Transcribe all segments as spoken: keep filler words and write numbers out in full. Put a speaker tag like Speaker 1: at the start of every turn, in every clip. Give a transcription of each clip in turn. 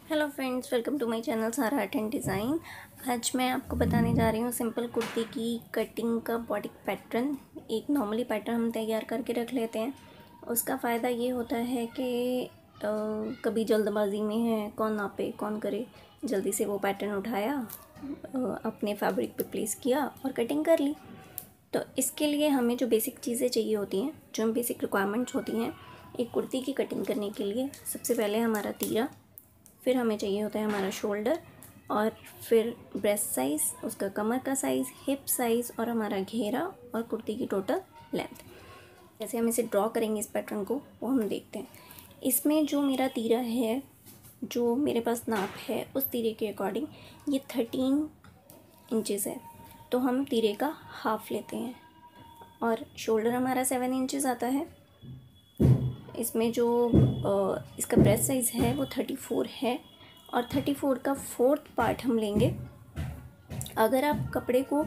Speaker 1: Hello friends, welcome to my channel Sara art and design. आज मैं आपको बताने जा रही हूँ सिंपल कुर्ती की कटिंग का बॉडी पैटर्न। एक नॉर्मली पैटर्न हम तैयार करके रख लेते हैं। उसका फ़ायदा ये होता है कि कभी जल्दबाजी में है, कौन नापे कौन करे, जल्दी से वो पैटर्न उठाया, अपने फैब्रिक पे प्लेस किया और कटिंग कर ली। तो इसके लिए हमें जो बेसिक चीज़ें चाहिए होती हैं, जो बेसिक रिक्वायरमेंट्स होती हैं एक कुर्ती की कटिंग करने के लिए, सबसे पहले हमारा तीरा, फिर हमें चाहिए होता है हमारा शोल्डर, और फिर ब्रेस्ट साइज़, उसका कमर का साइज़, हिप साइज़ और हमारा घेरा और कुर्ती की टोटल लेंथ। जैसे हम इसे ड्रॉ करेंगे इस पैटर्न को, वो हम देखते हैं। इसमें जो मेरा तीरा है, जो मेरे पास नाप है, उस तीरे के अकॉर्डिंग ये थर्टीन इंचज़ है, तो हम तीरे का हाफ लेते हैं। और शोल्डर हमारा सेवन इंचज़ आता है। इसमें जो इसका ब्रेस्ट साइज़ है वो थर्टी फोर है, और थर्टी फोर का फोर्थ पार्ट हम लेंगे। अगर आप कपड़े को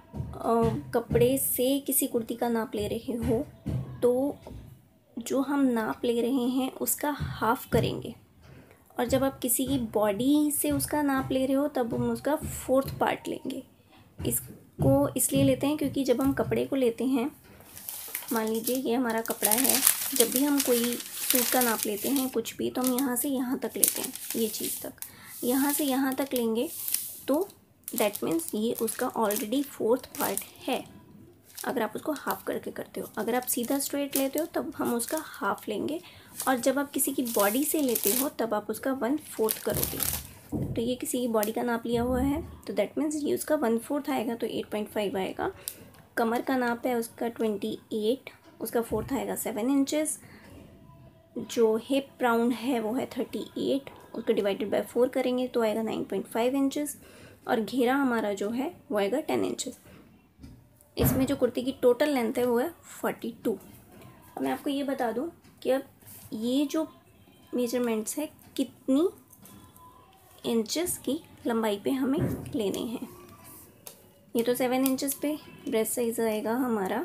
Speaker 1: कपड़े से किसी कुर्ती का नाप ले रहे हो तो जो हम नाप ले रहे हैं उसका हाफ करेंगे, और जब आप किसी की बॉडी से उसका नाप ले रहे हो तब हम उसका फोर्थ पार्ट लेंगे। इसको इसलिए लेते हैं क्योंकि जब हम कपड़े को लेते हैं, मान लीजिए ये हमारा कपड़ा है, जब भी हम कोई सूट का नाप लेते हैं कुछ भी, तो हम यहाँ से यहाँ तक लेते हैं, ये चीज़ तक, यहाँ से यहाँ तक लेंगे, तो दैट मीन्स ये उसका ऑलरेडी फोर्थ पार्ट है। अगर आप उसको हाफ करके करते हो, अगर आप सीधा स्ट्रेट लेते हो तब हम उसका हाफ लेंगे, और जब आप किसी की बॉडी से लेते हो तब आप उसका वन फोर्थ करोगे। तो ये किसी की बॉडी का नाप लिया हुआ है, तो दैट मीन्स ये उसका वन फोर्थ आएगा, तो एट पॉइंट फाइव आएगा। कमर का नाप है उसका ट्वेंटी एट, उसका फोर्थ आएगा सेवन इंचज़। जो हिप राउंड है वो है थर्टी एट, उसको डिवाइडेड बाय फोर करेंगे तो आएगा नाइन पॉइंट फाइव इंचज़, और घेरा हमारा जो है वो आएगा टेन इंचज़। इसमें जो कुर्ती की टोटल लेंथ है वो है फोर्टी टू। अब मैं आपको ये बता दूं कि अब ये जो मेजरमेंट्स है कितनी इंचज़ की लंबाई पे हमें लेने हैं। ये तो सेवन इंचज़ पे ब्रेस्ट साइज आएगा हमारा,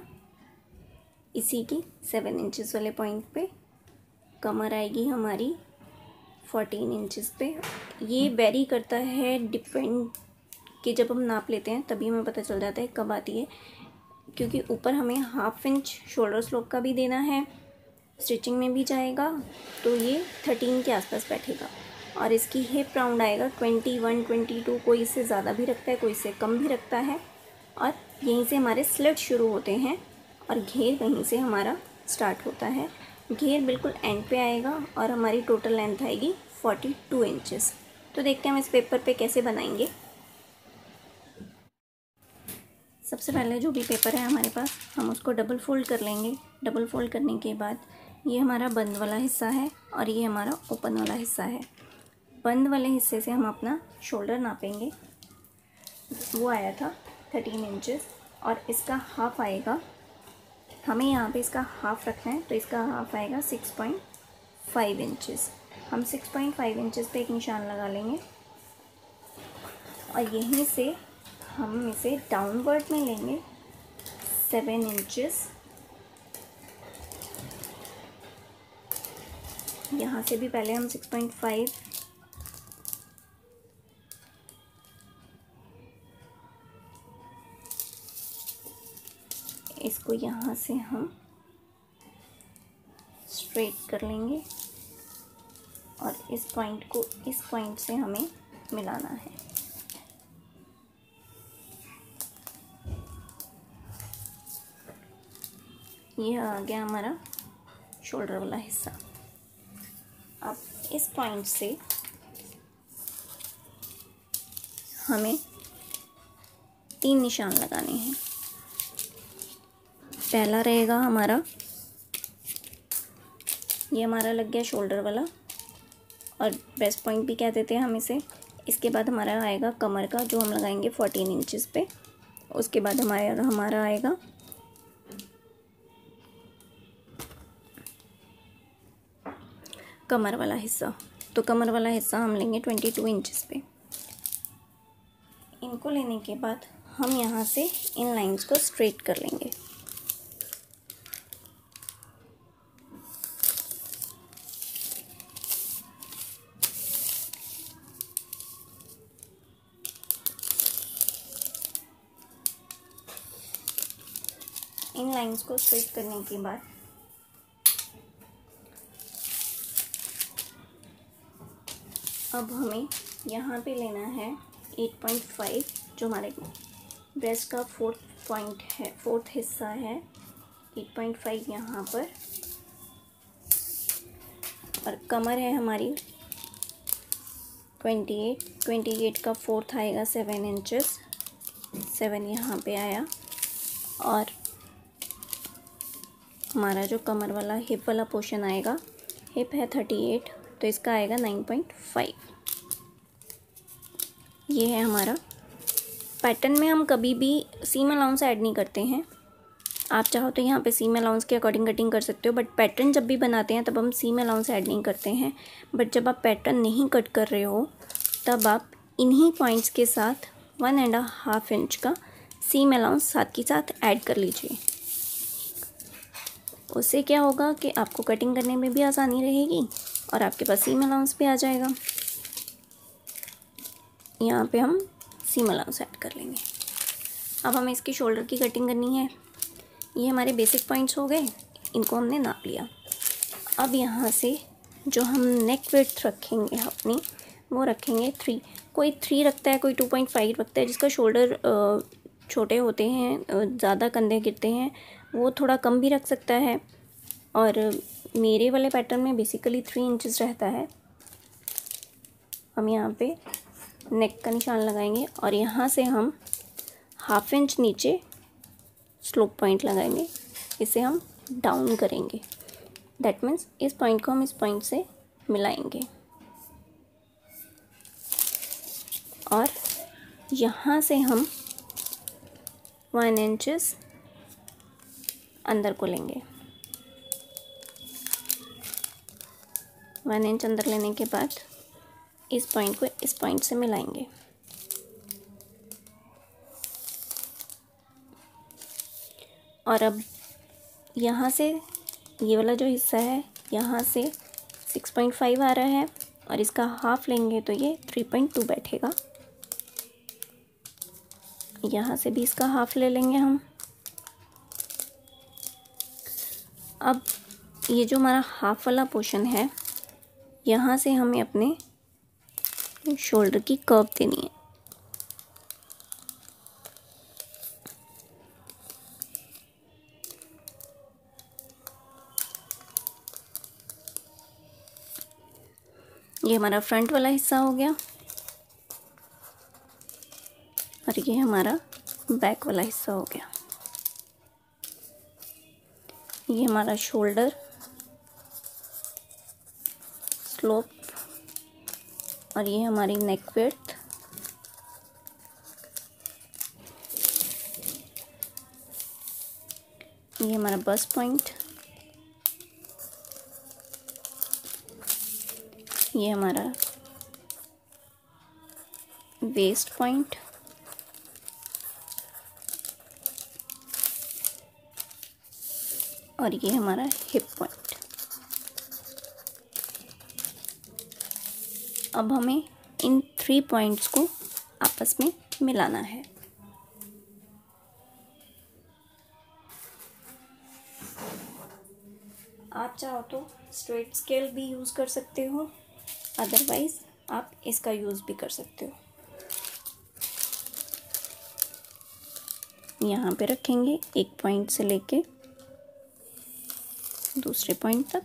Speaker 1: इसी की सेवन इंचज़ वाले पॉइंट पे। कमर आएगी हमारी फोर्टीन इंचज़ पे। ये वेरी करता है, डिपेंड कि जब हम नाप लेते हैं तभी हमें पता चल जाता है कब आती है, क्योंकि ऊपर हमें हाफ इंच शोल्डर स्लोप का भी देना है, स्टिचिंग में भी जाएगा, तो ये थर्टीन के आसपास बैठेगा। और इसकी हिप राउंड आएगा ट्वेंटी वन ट्वेंटी टू, कोई इससे ज़्यादा भी रखता है, कोई इससे कम भी रखता है। और यहीं से हमारे स्लिट शुरू होते हैं और घेर वहीं से हमारा स्टार्ट होता है। घेर बिल्कुल एंड पे आएगा और हमारी टोटल लेंथ आएगी फोर्टी टू इंचज़। तो देखते हैं हम इस पेपर पे कैसे बनाएंगे। सबसे पहले जो भी पेपर है हमारे पास, हम उसको डबल फोल्ड कर लेंगे। डबल फोल्ड करने के बाद ये हमारा बंद वाला हिस्सा है और ये हमारा ओपन वाला हिस्सा है। बंद वाले हिस्से से हम अपना शोल्डर नापेंगे, वो आया था थर्टीन इंचज़, और इसका हाफ आएगा, हमें यहाँ पे इसका हाफ रखना है, तो इसका हाफ आएगा सिक्स पॉइंट फाइव इंचज़। हम सिक्स पॉइंट फाइव इंचज़ पे एक निशान लगा लेंगे, और यहीं से हम इसे डाउनवर्ड में लेंगे सेवन इंचज़। यहाँ से भी पहले हम सिक्स पॉइंट फाइव, इसको यहाँ से हम स्ट्रेट कर लेंगे, और इस पॉइंट को इस पॉइंट से हमें मिलाना है। ये आ गया हमारा शोल्डर वाला हिस्सा। अब इस पॉइंट से हमें तीन निशान लगाने हैं। पहला रहेगा हमारा, ये हमारा लग गया शोल्डर वाला, और ब्रेस्ट पॉइंट भी कह देते हैं हम इसे। इसके बाद हमारा आएगा कमर का, जो हम लगाएंगे फोर्टीन इंचज़ पे। उसके बाद हमारा हमारा आएगा कमर वाला हिस्सा, तो कमर वाला हिस्सा हम लेंगे ट्वेंटी टू इंचज़ पे। इनको लेने के बाद हम यहाँ से इन लाइंस को स्ट्रेट कर लेंगे। इन लाइंस को स्ट्रेट करने के बाद अब हमें यहाँ पे लेना है एट पॉइंट फाइव, जो हमारे ब्रेस्ट का फोर्थ पॉइंट है, फोर्थ हिस्सा है। एट पॉइंट फाइव यहाँ पर, और कमर है हमारी ट्वेंटी एट। ट्वेंटी एट का फोर्थ आएगा सेवन इंचेस, सेवन यहाँ पे आया। और हमारा जो कमर वाला हिप वाला पोर्शन आएगा, हिप है थर्टी एट, तो इसका आएगा नाइन पॉइंट फाइव। ये है हमारा पैटर्न। में हम कभी भी सीम अलाउंस ऐड नहीं करते हैं। आप चाहो तो यहाँ पे सीम अलाउंस के अकॉर्डिंग कटिंग कर सकते हो, बट पैटर्न जब भी बनाते हैं तब हम सीम अलाउंस ऐड नहीं करते हैं। बट जब आप पैटर्न नहीं कट कर रहे हो तब आप इन्हीं पॉइंट्स के साथ वन एंड हाफ इंच का सीम अलाउंस साथ के साथ ऐड कर लीजिए। उससे क्या होगा कि आपको कटिंग करने में भी आसानी रहेगी और आपके पास सीम अलाउंस भी आ जाएगा। यहाँ पे हम सीम अलाउंस ऐड कर लेंगे। अब हमें इसकी शोल्डर की कटिंग करनी है। ये हमारे बेसिक पॉइंट्स हो गए, इनको हमने नाप लिया। अब यहाँ से जो हम नेक विड्थ रखेंगे अपनी, वो रखेंगे थ्री। कोई थ्री रखता है, कोई टू पॉइंट फाइव रखता है। जिसका शोल्डर छोटे होते हैं, ज़्यादा कंधे गिरते हैं, वो थोड़ा कम भी रख सकता है। और मेरे वाले पैटर्न में बेसिकली थ्री इंचेस रहता है। हम यहाँ पे नेक का निशान लगाएंगे और यहाँ से हम हाफ इंच नीचे स्लोप पॉइंट लगाएंगे। इसे हम डाउन करेंगे। दैट मीन्स इस पॉइंट को हम इस पॉइंट से मिलाएंगे और यहाँ से हम वन इंचेस अंदर को लेंगे। वन इंच अंदर लेने के बाद इस पॉइंट को इस पॉइंट से मिलाएंगे। और अब यहाँ से ये वाला जो हिस्सा है, यहाँ से सिक्स पॉइंट फाइव आ रहा है और इसका हाफ लेंगे तो ये थ्री पॉइंट टू बैठेगा। यहाँ से भी इसका हाफ ले लेंगे हम। अब ये जो हमारा हाफ वाला पोर्शन है, यहाँ से हमें अपने शोल्डर की कर्व देनी है। ये हमारा फ्रंट वाला हिस्सा हो गया और ये हमारा बैक वाला हिस्सा हो गया। ये हमारा शोल्डर, स्लोप और ये हमारी नेक विड्थ। ये हमारा बस्ट पॉइंट, ये हमारा वेस्ट पॉइंट और ये हमारा हिप पॉइंट। अब हमें इन थ्री पॉइंट्स को आपस में मिलाना है। आप चाहो तो स्ट्रेट स्केल भी यूज़ कर सकते हो, अदरवाइज आप इसका यूज़ भी कर सकते हो। यहाँ पे रखेंगे एक पॉइंट से लेके दूसरे पॉइंट तक,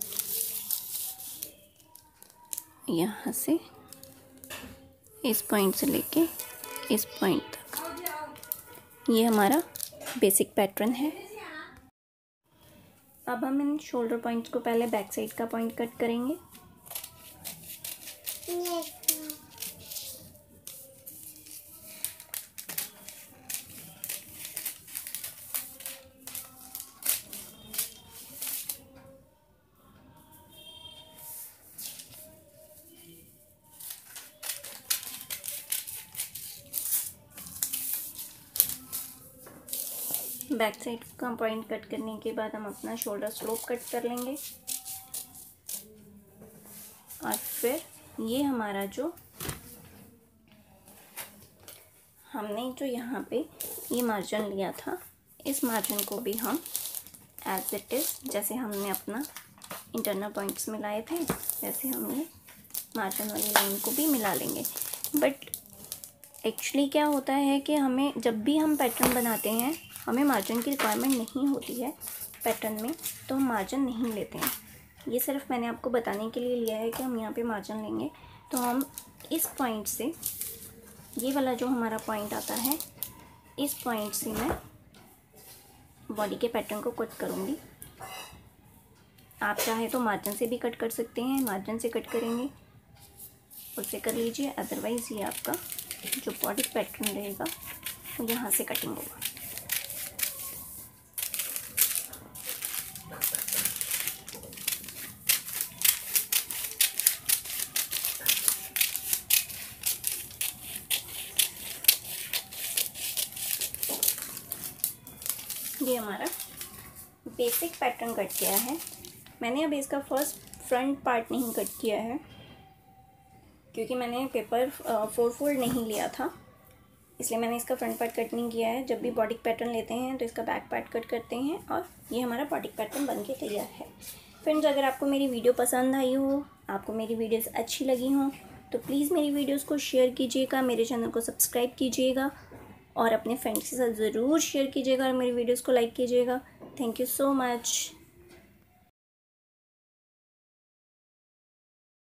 Speaker 1: यहाँ से इस पॉइंट से लेके इस पॉइंट तक। ये हमारा बेसिक पैटर्न है। अब हम इन शोल्डर पॉइंट्स को पहले बैक साइड का पॉइंट कट करेंगे। बैक साइड का पॉइंट कट करने के बाद हम अपना शोल्डर स्लोप कट कर लेंगे और फिर ये हमारा जो हमने जो यहाँ पे ये मार्जिन लिया था, इस मार्जिन को भी हम एज इट इज़, जैसे हमने अपना इंटरनल पॉइंट्स मिलाए थे वैसे हम ये मार्जिन वाली लाइन को भी मिला लेंगे। बट एक्चुअली क्या होता है कि हमें जब भी हम पैटर्न बनाते हैं हमें मार्जिन की रिक्वायरमेंट नहीं होती है पैटर्न में, तो हम मार्जिन नहीं लेते हैं। ये सिर्फ मैंने आपको बताने के लिए लिया है कि हम यहाँ पे मार्जिन लेंगे। तो हम इस पॉइंट से, ये वाला जो हमारा पॉइंट आता है, इस पॉइंट से मैं बॉडी के पैटर्न को कट करूँगी। आप चाहे तो मार्जिन से भी कट कर सकते हैं, मार्जिन से कट करेंगे उससे कर लीजिए, अदरवाइज़ ये आपका जो बॉडी पैटर्न रहेगा वो यहाँ से कटिंग होगा। ये हमारा बेसिक पैटर्न कट किया है। मैंने अब इसका फर्स्ट फ्रंट पार्ट नहीं कट किया है क्योंकि मैंने पेपर फोर फोल्ड नहीं लिया था, इसलिए मैंने इसका फ्रंट पार्ट कट नहीं किया है। जब भी बॉडी पैटर्न लेते हैं तो इसका बैक पार्ट कट करते हैं और ये हमारा बॉडी पैटर्न बन के तैयार है। फ्रेंड्स, अगर आपको मेरी वीडियो पसंद आई हो, आपको मेरी वीडियोस अच्छी लगी हों, तो प्लीज़ मेरी वीडियोस को शेयर कीजिएगा, मेरे चैनल को सब्सक्राइब कीजिएगा और अपने फ्रेंड्स के साथ ज़रूर शेयर कीजिएगा और मेरी वीडियोस को लाइक कीजिएगा। Thank you so much.